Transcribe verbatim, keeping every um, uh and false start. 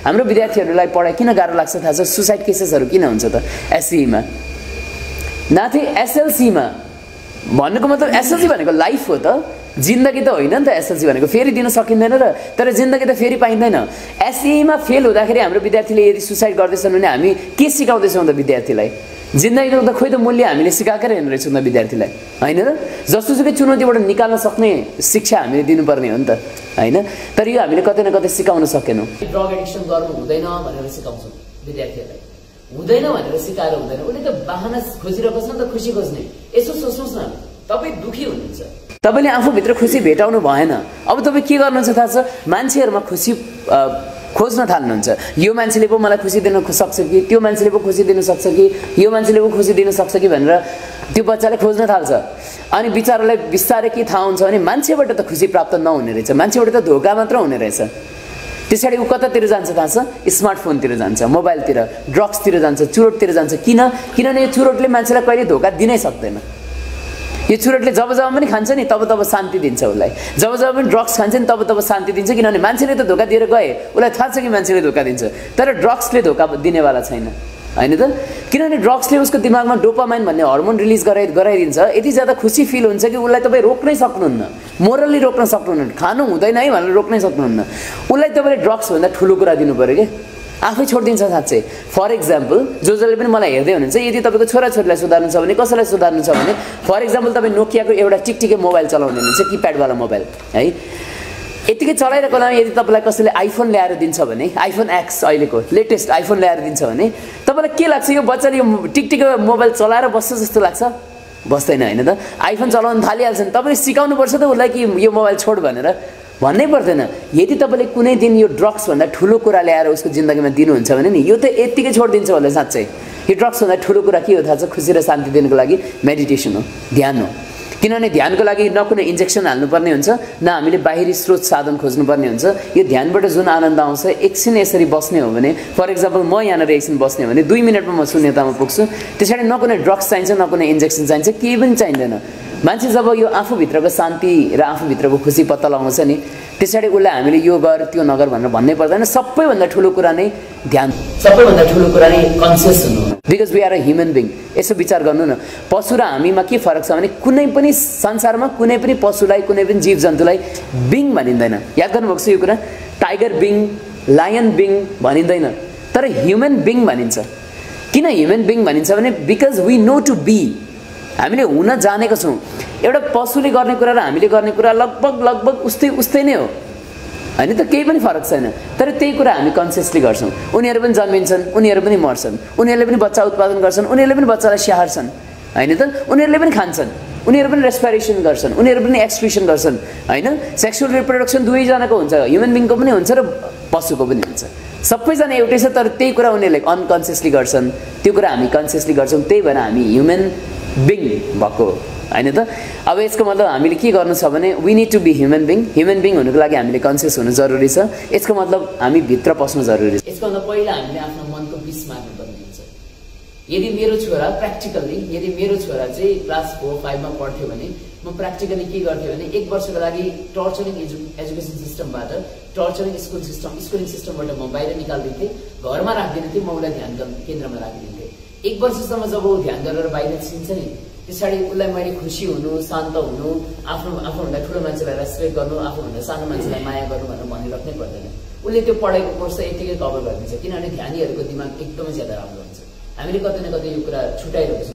हाम्रो विद्यार्थीहरूलाई पढाइ किन गाह्रो लाग्छ थाहा छ? सुसाइड केसेसहरू किन हुन्छ त एससीमा? नाथे एसएलसीमा भन्नुको मतलब एसएलसी भनेको लाइफ हो त, जिन्दगी त होइन नि त। एसएलसी भनेको फेरि दिन सकिँदैन र, तर जिन्दगी त फेरि पाइँदैन। एससीमा फेल हुँदाखेरि हाम्रो विद्यार्थीले यदि सुसाइड गर्दैछन् भने हामी के सिकाउँदैछौँ त विद्यार्थीलाई? जिन्दगीको त खोइ त मूल्य हामीले सिकाएकै रहेन रहेछौँ त विद्यार्थीलाई, होइन र? जसोसुकै चुनौतीबाट निकाल्न सक्ने शिक्षा हामीले दिनुपर्ने हो नि त, होइन? तर यो हामीले कतै न कतै सिकाउन सकेनौँ। ड्रग एडिक्सन गर्नु हुँदैन भनेर सिकाउँछौँ विद्यार्थीहरूलाई, हुँदैन भनेर सिकाएर हुँदैन। उसले त बाहना खोजिरहेको छ नि त, खुसी खोज्ने। यसो सोच्नुहोस् न, तपाईँ दुःखी हुनुहुन्छ, तपाईँले आफूभित्र खुसी भेटाउनु भएन। अब तपाईँ के गर्नुहुन्छ थाहा छ? मान्छेहरूमा खुसी खोज्न थाल्नुहुन्छ। यो मान्छेले पो मलाई खुसी दिन सक्छ कि, त्यो मान्छेले पो खुसी दिन सक्छ कि, यो मान्छेले पो खुसी दिन सक्छ कि भनेर त्यो बच्चाले खोज्न थाल्छ। अनि बिचारालाई बिस्तारै के थाहा हुन्छ भने मान्छेबाट त खुसी प्राप्त नहुने रहेछ, मान्छेबाट त धोका मात्र हुने रहेछ। त्यसैले ऊ कतातिर जान्छ थाहा छ? स्मार्टफोनतिर जान्छ, मोबाइलतिर, ड्रग्सतिर जान्छ, चुरोटतिर जान्छ। किन? किनभने यो चुरोटले मान्छेलाई कहिले धोका दिनै सक्दैन। यो चुरोटले जब जब पनि खान्छ नि तब तब शान्ति दिन्छ उसलाई, जब जब पनि ड्रग्स खान्छ नि तब तब शान्ति दिन्छ। किनभने मान्छेले त धोका दिएर गए, उसलाई थाहा छ कि मान्छेले धोका दिन्छ, तर ड्रग्सले धोका दिनेवाला छैन, होइन त? किनभने ड्रग्सले उसको दिमागमा डोपामाइन भन्ने हर्मोन रिलिज गराइ गराइदिन्छ। यति ज्यादा खुसी फिल हुन्छ कि उसलाई तपाईँ रोक्नै सक्नुहुन्न, मोरली रोक्न सक्नुहुन्न, खानु हुँदैन है भनेर रोक्नै सक्नुहुन्न। उसलाई तपाईँले ड्रग्सभन्दा ठुलो कुरा दिनु पऱ्यो कि आफै छोडिदिन्छ साँच्चै। फर इक्जाम्पल, जो जसले पनि मलाई हेर्दै हुनुहुन्छ, यदि तपाईँको छोराछोरीलाई सुधार्नु छ भने, कसैलाई सुधार्नु छ भने, फर इक्जाम्पल तपाईँ नोकियाको एउटा टिकटिके मोबाइल चलाउँदै हुनुहुन्छ, किप्याडवाला मोबाइल है, यतिकै चलाइरहेको बेलामा यदि तपाईँलाई कसैले आइफोन ल्याएर दिन्छ भने, आइफोन एक्स अहिलेको लेटेस्ट आइफोन ल्याएर दिन्छ भने तपाईँलाई के लाग्छ? यो बच्चाले यो टिकटिके मोबाइल चलाएर बस्छ जस्तो लाग्छ? बस्दैन, होइन त? आइफोन चलाउनु थालिहाल्छ नि, तपाईँले सिकाउनुपर्छ त उसलाई कि यो मोबाइल छोड भनेर, भन्नै पर्दैन। यदि तपाईँले कुनै दिन यो ड्रग्सभन्दा ठुलो कुरा ल्याएर उसको जिन्दगीमा दिनुहुन्छ भने नि यो त यत्तिकै छोडिदिन्छ होला साँच्चै। यो ड्रग्सभन्दा ठुलो कुरा के हो थाहा छ? खुसी र शान्ति दिनको लागि मेडिटेसन हो, ध्यान हो। किनभने ध्यानको लागि न कुनै इन्जेक्सन हाल्नुपर्ने हुन्छ, न हामीले बाहिरी स्रोत साधन खोज्नुपर्ने हुन्छ। यो ध्यानबाट जुन आनन्द आउँछ, एकछिन यसरी बस्ने हो भने, फर इक्जाम्पल म यहाँनिर एकछिन बस्ने हो भने दुई मिनटमा म शून्यतामा पुग्छु। त्यसरी न कुनै ड्रग्स चाहिन्छ, न कुनै इन्जेक्सन चाहिन्छ, केही पनि चाहिँदैन। मान्छे जब यो आफूभित्रको शान्ति र आफूभित्रको खुसी पत्ता लगाउँछ नि, त्यसरी उसलाई हामीले यो गर त्यो नगर भनेर भन्नै पर्दैन। सबैभन्दा ठुलो कुरा नै ध्यान, सबैभन्दा ठुलो कुरा नै कन्सियस हुनु, because we are a human being. यसो विचार गर्नु न, पशु र हामीमा के फरक छ भने कुनै पनि संसारमा कुनै पनि पशुलाई, कुनै पनि जीव जन्तुलाई बिङ भनिँदैन। याद गर्नुभएको छ यो कुरा? टाइगर बिङ, लायन बिङ भनिँदैन, तर ह्युमन बिङ भनिन्छ। किन ह्युमन बिङ भनिन्छ भने because we know to be, हामीले हुन जानेको छौँ। एउटा पशुले गर्ने कुरा र हामीले गर्ने कुरा लगभग लगभग उस्तै उस्तै नै हो, होइन त? केही पनि फरक छैन। तर त्यही कुरा हामी कन्सियसली गर्छौँ। उनीहरू पनि जन्मिन्छन्, उनीहरू पनि मर्छन्, उनीहरूले पनि बच्चा उत्पादन गर्छन्, उनीहरूले पनि बच्चालाई स्याहार्छन्, होइन त? उनीहरूले पनि खान्छन्, उनीहरू पनि रेस्पिरेसन गर्छन्, उनीहरू पनि एक्सक्रिसन गर्छन्, होइन? सेक्सुअल रिप्रोडक्सन दुवैजनाको हुन्छ, ह्युमन बिङको पनि हुन्छ र पशुको पनि हुन्छ। सबैजना एउटै छ, तर त्यही कुरा उनीहरूले अनकन्सियसली गर्छन्, त्यो कुरा हामी कन्सियसली गर्छौँ। त्यही भएर हामी ह्युमन बिङ भएको, होइन त? अब यसको मतलब हामीले के गर्नु छ भने we need to be human being. Human being हुनुको लागि हामीले कन्सियस हुनु जरुरी छ। यसको मतलब हामी भित्र पस्नु जरुरी छ। यसको मतलब पहिला हामीले आफ्नो मनको पिस मार्नुपर्ने हुन्छ। यदि मेरो छोरा प्र्याक्टिकल्ली, यदि मेरो छोरा चाहिँ क्लास फोर फाइभमा पढ्थ्यो भने म प्र्याक्टिकली के गर्थेँ भने एक वर्षको लागि टर्चरिङ एजु एजुकेसन सिस्टमबाट, टर्चरिङ स्कुल सिस्टम स्कुलिङ सिस्टमबाट म बाहिर निकालिदिन्थेँ, घरमा राखिदिने थिएँ, म उसलाई ध्यान केन्द्रमा राखिदिन्थेँ। एक वर्षसम्म जब ऊ ध्यान गरेर बाहिर छिन्छ नि, पछाडि उसलाई मैले खुसी हुनु, शान्त हुनु, आफ्नो आफूभन्दा ठुलो मान्छेलाई रेस्पेक्ट गर्नु, आफूभन्दा सानो मान्छेलाई माया गर्नु भनेर भनिराख्नै पर्दैन। उसले त्यो पढाइको कोर्स यत्तिकै कभर गरिदिन्छ, किनभने ध्यानीहरूको दिमाग एकदमै ज्यादा राम्रो हुन्छ। हामीले कतै न कतै यो कुरा छुटाइरहेको छ।